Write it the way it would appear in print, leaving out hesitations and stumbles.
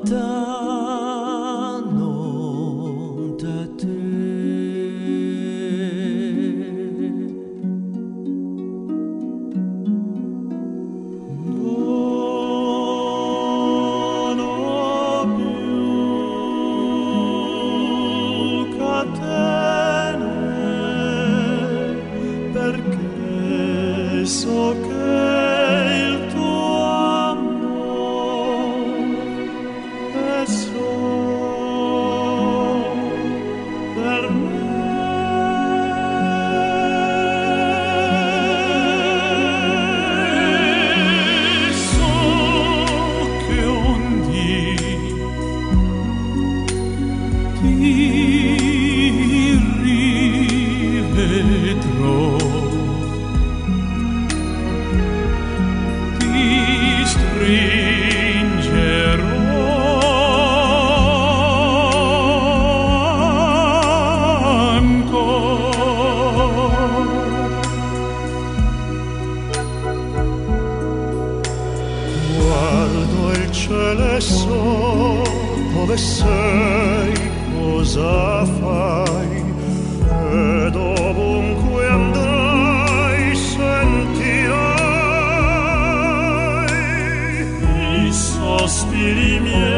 da te. Non ho più catene, perché so che il tuo amore è solo per me. So che un dì ti rivedrò, ti stringerò ancora. Guardo il cielo e so dove sei, cosa fai, ed ovunque andrai sentirai i sospiri miei.